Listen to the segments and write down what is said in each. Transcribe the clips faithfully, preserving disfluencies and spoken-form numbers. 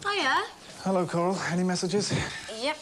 Hiya. Hello, Coral. Any messages? Yep.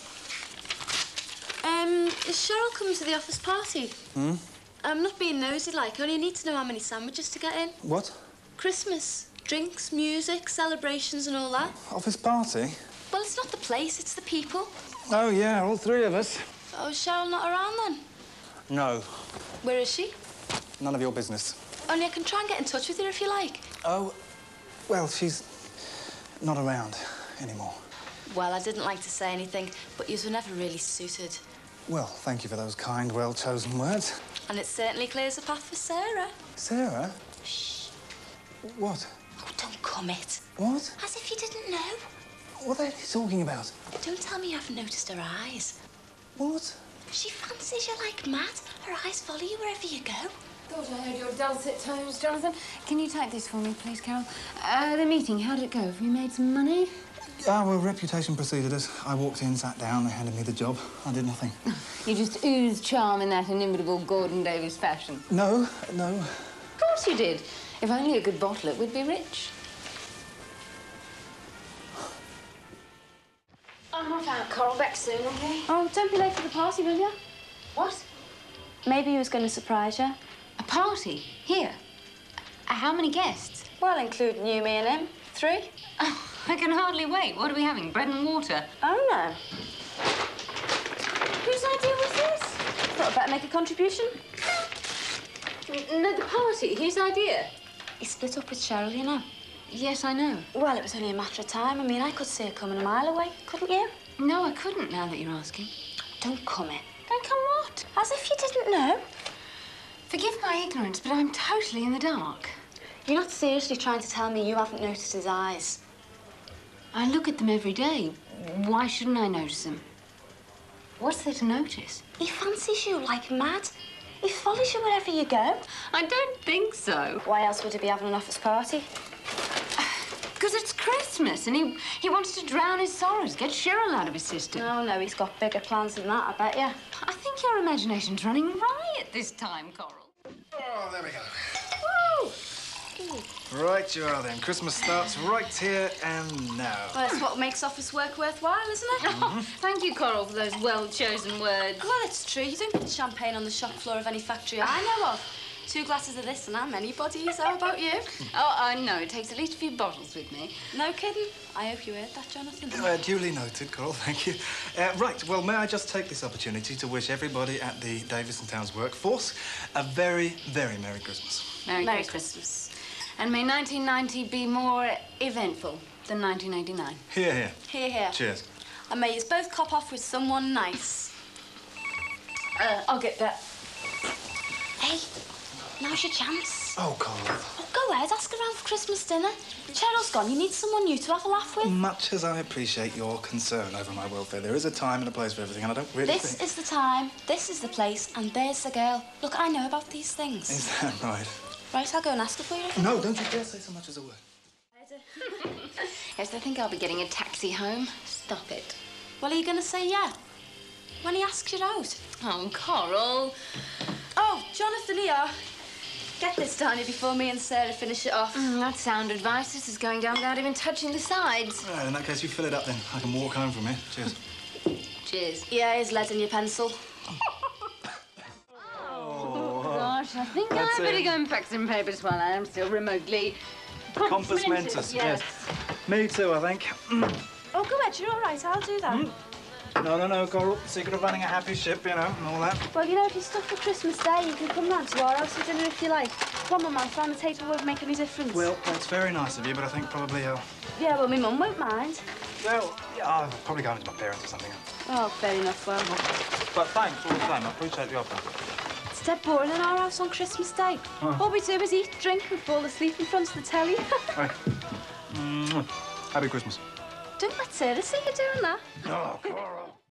Um, is Cheryl coming to the office party? Hmm? I'm not being nosy, like. I only need to know how many sandwiches to get in. What? Christmas. Drinks, music, celebrations and all that. Office party? Well, it's not the place, it's the people. Oh, yeah, all three of us. Oh, is Cheryl not around then? No. Where is she? None of your business. Only I can try and get in touch with her if you like. Oh, well, she's not around anymore. Well, I didn't like to say anything, but you were never really suited. Well, thank you for those kind, well-chosen words. And it certainly clears the path for Sarah. Sarah? Shh. What? Oh, don't commit. What? As if you didn't know. What the heck are you talking about? Don't tell me you haven't noticed her eyes. What? She fancies you like mad. Her eyes follow you wherever you go. Thought I heard your dulcet tones, Jonathan. Can you type this for me, please, Carol? Uh, the meeting, how did it go? Have you made some money? Ah, well, reputation preceded us. I walked in, sat down, they handed me the job. I did nothing. You just oozed charm in that inimitable Gordon-Davies fashion. No, no. Of course you did. If only you could bottle it, we'd be rich. I'm off out, Coral. Back soon, OK? Oh, don't be late for the party, will you? What? Maybe he was going to surprise you. A party? Here? Uh, how many guests? Well, including you, me and him. Three. Oh, I can hardly wait. What are we having, bread and water? Oh, no. Whose idea was this? Thought I'd better make a contribution. No, the party. Whose idea? He split up with Cheryl, you know. Yes, I know. Well, it was only a matter of time. I mean, I could see her coming a mile away, couldn't you? No, I couldn't, now that you're asking. Don't come in. Don't come what? As if you didn't know. Forgive my ignorance, but I'm totally in the dark. You're not seriously trying to tell me you haven't noticed his eyes? I look at them every day. Why shouldn't I notice them? What's there to notice? He fancies you like mad. He follows you wherever you go. I don't think so. Why else would he be having an office party? Because it's Christmas and he, he wants to drown his sorrows, get Cheryl out of his system. Oh, no, he's got bigger plans than that, I bet you. I think your imagination's running riot this time, Coral. Oh, there we go. Woo! Right you are then. Christmas starts right here and now. Well, that's what makes office work worthwhile, isn't it? Oh, thank you, Coral, for those well-chosen words. Well, it's true. You don't get the champagne on the shop floor of any factory I know of. Two glasses of this and I'm anybody's. How about you? Oh, I know. It takes at least a few bottles with me. No kidding. I hope you heard that, Jonathan. Uh, duly noted, Coral, thank you. Uh, right, well, may I just take this opportunity to wish everybody at the Davis and Towns workforce a very, very Merry Christmas. Merry, Merry Christmas. Christmas. And may nineteen ninety be more eventful than nineteen eighty-nine. Here, here. Here, here. Cheers. And may you both cop off with someone nice. Uh, I'll get that. Hey, now's your chance. Oh, Coral. Oh, go ahead, ask around for Christmas dinner. Cheryl's gone. You need someone new to have a laugh with. Much as I appreciate your concern over my welfare, there is a time and a place for everything, and I don't really This think... is the time, this is the place, and there's the girl. Look, I know about these things. Is that right? Right, I'll go and ask her for you. No, don't you dare say so much as a word. Yes, I think I'll be getting a taxi home. Stop it. Well, are you going to say yeah? When he asks you out? Oh, Coral. Oh, Jonathan, here. Get this down here before me and Sarah finish it off. Mm, that's sound advice. This is going down without even touching the sides. Right, in that case, you fill it up then. I can walk home from here. Cheers. Cheers. Yeah, here's lead in your pencil. Gosh, I think That's I better it. go and pack some papers while I am still remotely Compass mentis, yes. Me too, I think. Mm. Oh, go ahead, you're all right, I'll do that. Mm. No, no, no, Coral. Secret of running a happy ship, you know, and all that. Well, you know, if you're stuck for Christmas Day, you can come round to our house for dinner if you like. One more mouth round the table won't make any difference. Well, that's very nice of you, but I think probably, uh... Yeah, well, my mum won't mind. Well, yeah, I'll probably go into my parents or something. Oh, fair enough, well. But thanks all the time. I appreciate the offer. It's dead boring in our house on Christmas Day. Oh. All we do is eat, drink and fall asleep in front of the telly. Right. Mm-hmm. Happy Christmas. Don't let Sarah see you doing that. Oh, Coral.